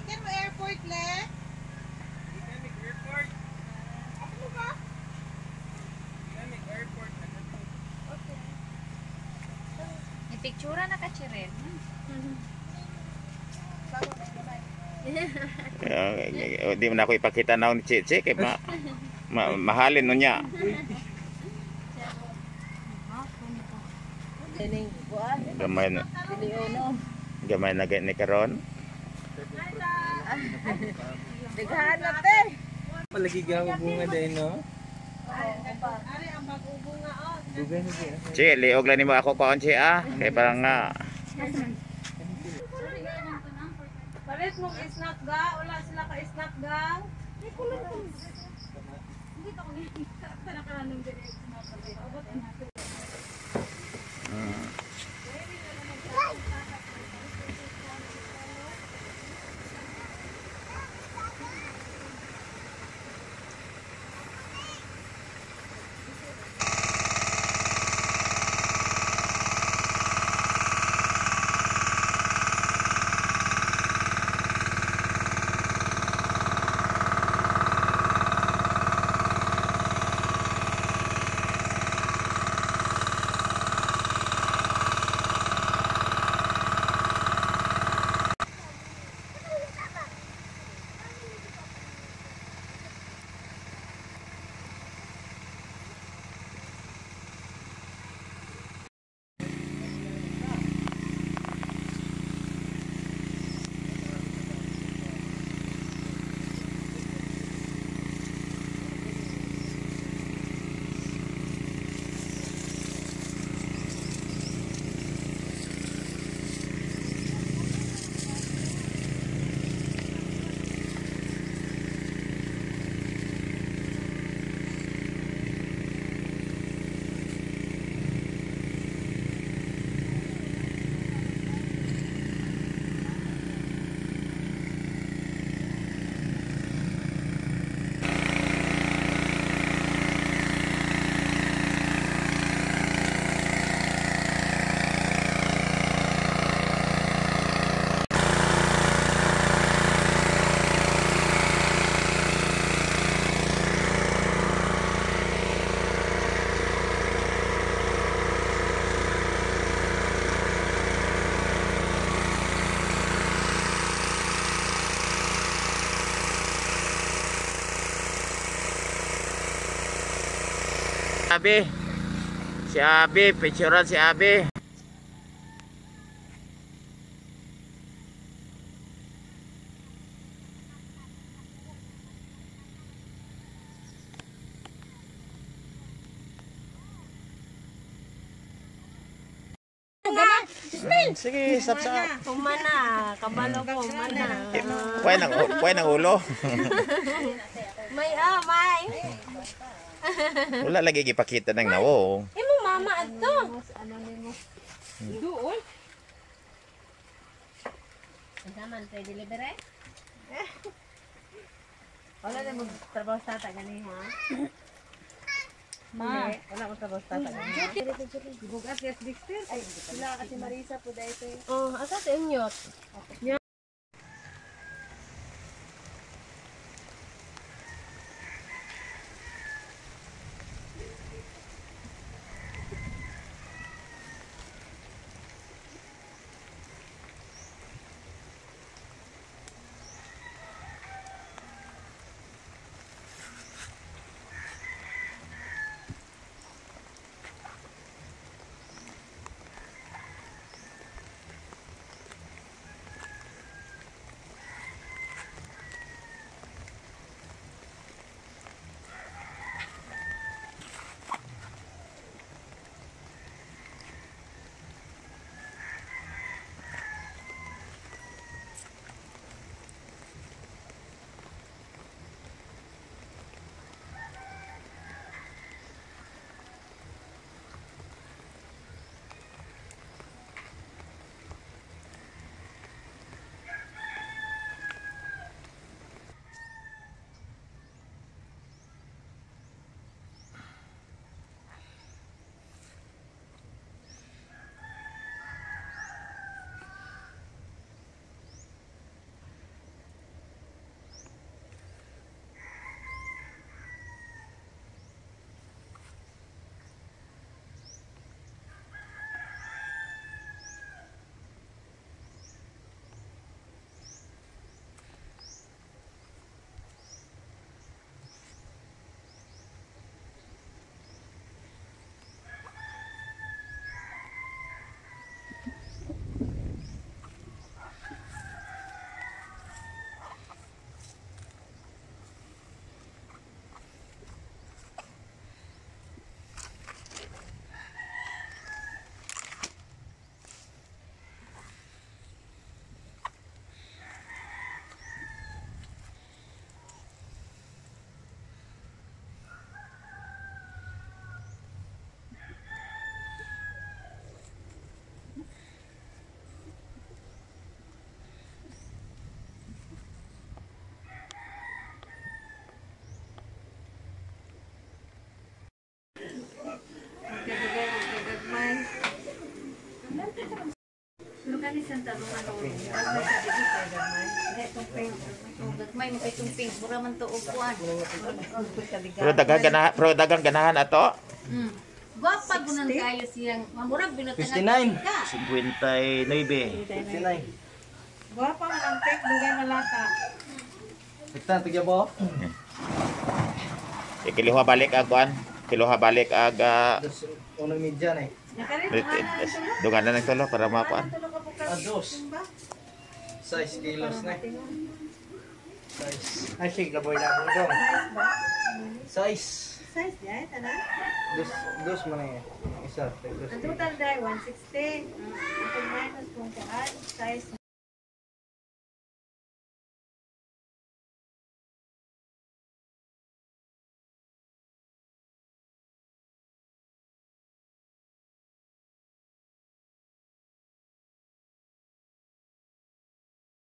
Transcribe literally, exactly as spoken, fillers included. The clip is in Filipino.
Ikan mo airport, le? Ikan mo airport. Ano ba? Ikan mo airport. Okay. May pictura na ka, Chiren. Di mo na ako ipakita na ni Chichi kay ma, ma mahalin no niya. Gamay na. Gamay na gani karon. Daghan na te. Palagi gawa bunga dahil no? Ari ang mag-ubunga oh. Dugay na siya. Chi, liog lang nimo ako kaon Chi ah. Kay parang nga Palit mong snack ga, wala sila ka snack ga. Hindi ko lang. Hindi ko ni. Para ka nang dire snack ga. Abot na. hmm. Abi, si Abi, picturean si Abi. Sige, sap-sap. Humana, kabalo ko, humana. Kuhay ng, kuhay ng ulo. May ah, may. Wala lagi gipakita ng nawo. Imo mama ato. Ano nimo? Doon. Naman kay delivery? Wala na mo trabaho sa ta gani ha. Ma, Wala mo trabaho sa ta gani. bugas yes Dexter. Ay, sila kasi Marisa po dahil ito. Oh, asa sa inyo? Kani Santa Luna na ulo. Kasi sa dito kay gamay. Hindi itong pink. Gagmay mo kay itong pink. Mura man to upuan. Pero dagang ganahan, pero dagang ganahan ato. Hmm. Gwapa gunan kayo siyang mamurag binutang fifty-nine. fifty-nine. fifty-nine. Guwapa man ang cake, dugay malata. Ito, tigyan mo. Ikiluha balik ag kuan. Kiluha balik ag ah, Dos, unang media na eh. Nakarit eh, eh, eh, dungan na ng tulo para makuan. Ah, dos. Size kilos na eh. Size. Ay, sige, laboy na ako dong. Size. Size niya, ito na. Dos, dos mo na yan. Isa, dos. Ang total dahil one sixty. Ito minus kung saan, size